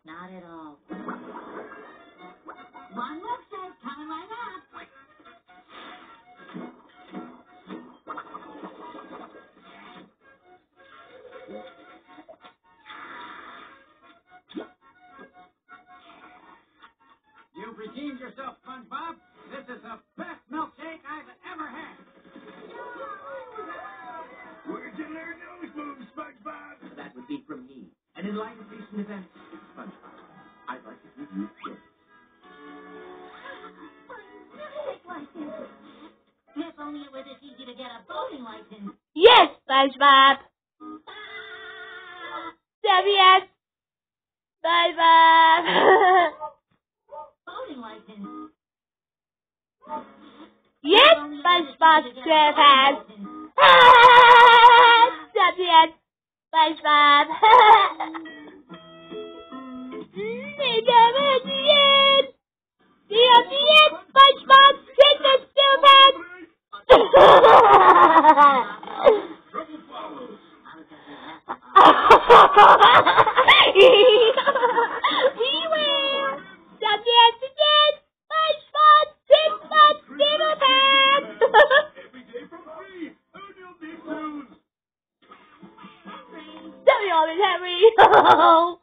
Not at all. One milkshake coming right up. You've redeemed yourself, SpongeBob. This is the best milkshake I've ever had. Where'd you learn those moves, SpongeBob? That would be from me. And in light of recent events, SpongeBob, I'd like to give you a gift. Milkshake license. If only it was as easy to get a boating license. Yes, SpongeBob. Yes, SpongeBob. Boating license. Yes, SpongeBob SquarePants. Yes, SpongeBob. They come at the end. The end, SpongeBob. Take the SquarePants. Trouble follows. He will. Again, SpongeBob. Take the SquarePants. Every day from 3. Who knew these news? Tell me all this, Henry.